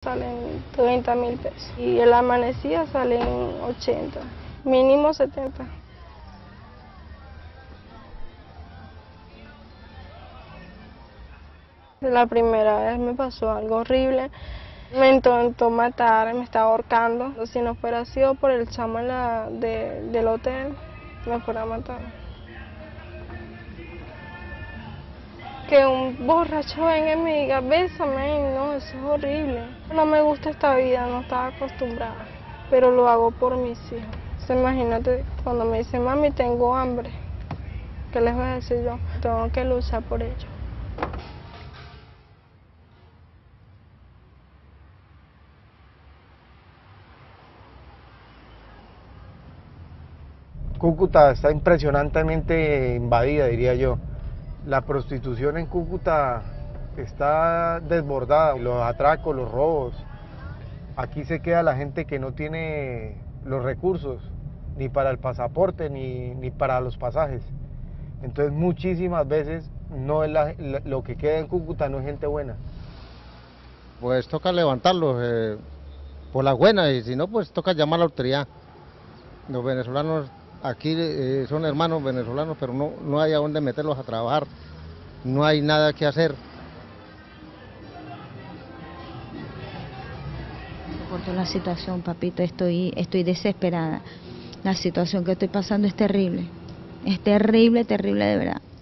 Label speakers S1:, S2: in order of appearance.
S1: salen 30.000 pesos y el amanecida salen 80, mínimo 70. La primera vez me pasó algo horrible, me intentó matar, me estaba ahorcando. Si no fuera sido por el chamo del hotel, me fuera a matar. Que un borracho venga y me diga, bésame, no, eso es horrible. No me gusta esta vida, no estaba acostumbrada, pero lo hago por mis hijos. Entonces, imagínate, cuando me dicen, mami, tengo hambre, ¿qué les voy a decir yo? Tengo que luchar por ellos.
S2: Cúcuta está impresionantemente invadida, diría yo. La prostitución en Cúcuta está desbordada, los atracos, los robos. Aquí se queda la gente que no tiene los recursos, ni para el pasaporte, ni para los pasajes. Entonces muchísimas veces no es lo que queda en Cúcuta no es gente buena.
S3: Pues toca levantarlos por las buenas, y si no, pues toca llamar a la autoridad. Los venezolanos aquí son hermanos venezolanos, pero no hay a dónde meterlos a trabajar, no hay nada que hacer.
S4: Por toda la situación, papito, estoy desesperada. La situación que estoy pasando es terrible, terrible de verdad.